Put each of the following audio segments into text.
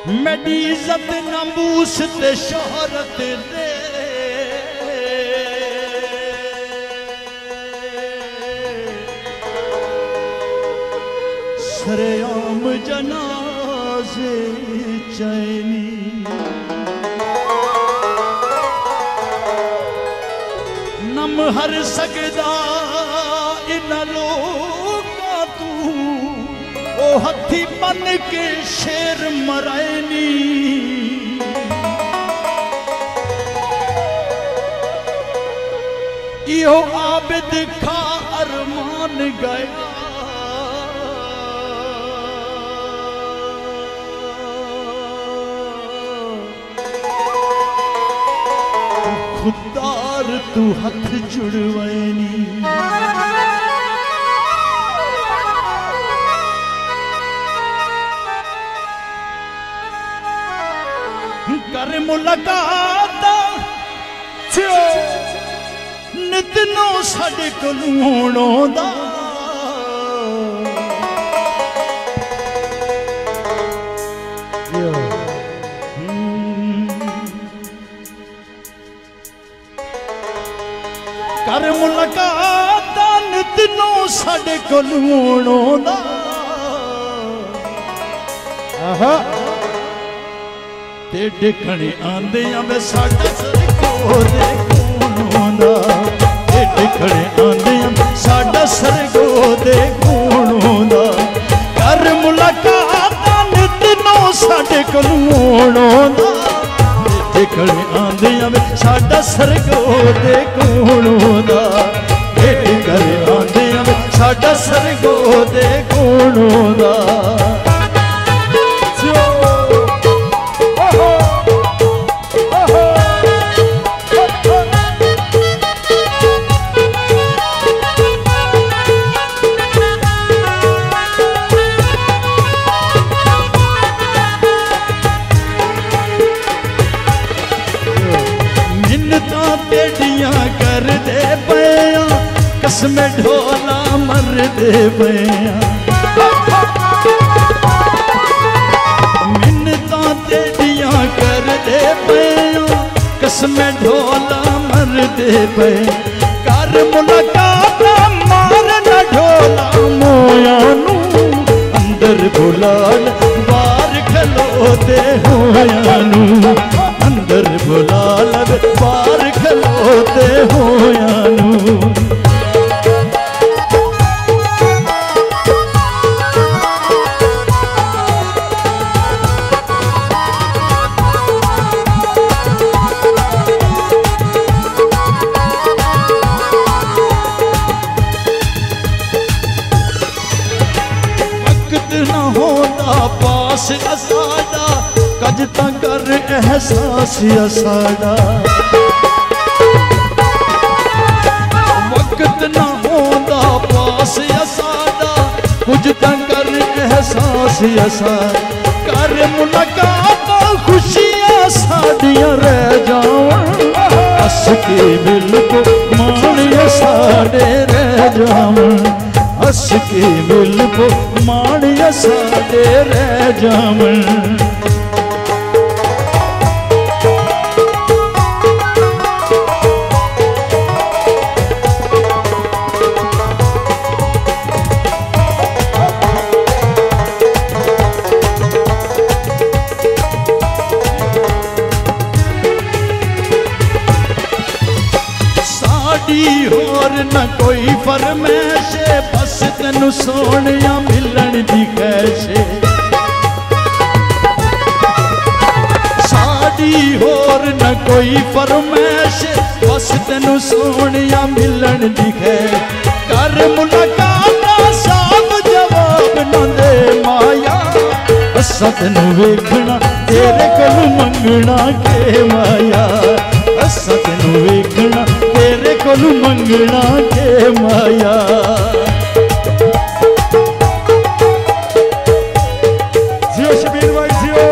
मेरी इज्जत नमूस ते शोहरत दे सरेआम जनाजे चैनी नम हर सकदा इन लोका तू ओ हथी बन के शेर मरायनी इहो आबिद खा अरमान गया खुदार तू हथ जुड़वैनी कर मुलाकात नितनो साडे कोल दा कर मुलाकात नितनो साडे कोल दा ते डिखणे आंदे वे साडा सरगो दे कूणों ते डिखणे आंदे साडा सरगो दे कूणों दा कर मुलाकात नितनो साडे कोलों दा ते डिखणे आंदे वे साडा सरगो दे कूणों दा ते डिखणे आंदे वे साडा सरगो दे कूणों दा कर दे पया कसम ढोला मर दे पया मिन्नतां तेरियां कर दे पया कसम ढोला मर दे पया कर मुलाकात मार न ढोला मोया नू अंदर बुलाल बार खलोते होया नू अंदर बुलाल बार खलोते होया नू वक्त न होता पास असादा कज कर एहसास असाड़ा वक्त न होंदा पास असाड़ा कुछ कर एहसास असा कर मुलाकात खुशियां साड़ियां रह जावन हस के मिल को माणिया साड़े रह जावन हस के मिल को माणिया साड़े रह जावन होर न कोई फरमैश बस तेनू सोनिया मिलन दी ख्वाहिश साड़ी होर न कोई फरमैश बस तेनू सोनिया मिलन दी ख्वाहिश कर मुलाकात साफ जवाब न दे माया असा तेनू वेखना तेरे कोल मंगना के माया असा तेनू वेखना तेरे कोल मंगना के माया जियो शबीर भाई जियो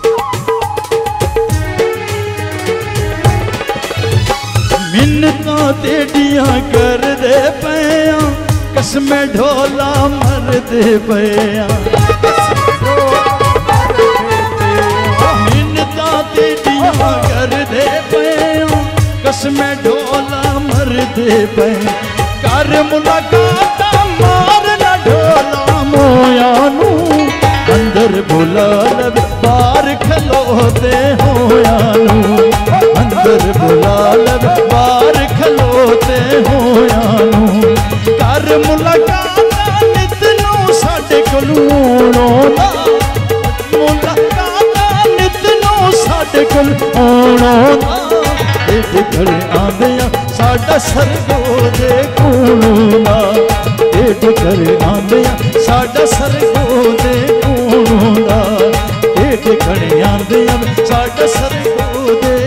मिन्नतां तेडियां कर दे पया कसमें ढोला मर दे पया मिन्नता तेडियां कर दे पया कसमें ढोला मर दे पया कर मुलाकात मार ना ढोला मोया नू अंदर बुला लवे बाहर खलोते होया नू अंदर बुला लवे बाहर खलोते होया नू कर मुलाकात नित नू साडे कोल आउणा मुलाकात नित नू साडे कोल आउणा एडे घरे आंदियां साडा सरगो दे कूणा एडे घरे आंदियां साडा सरगो दे कूणा एडे घरे आंदियां साडा सरगो दे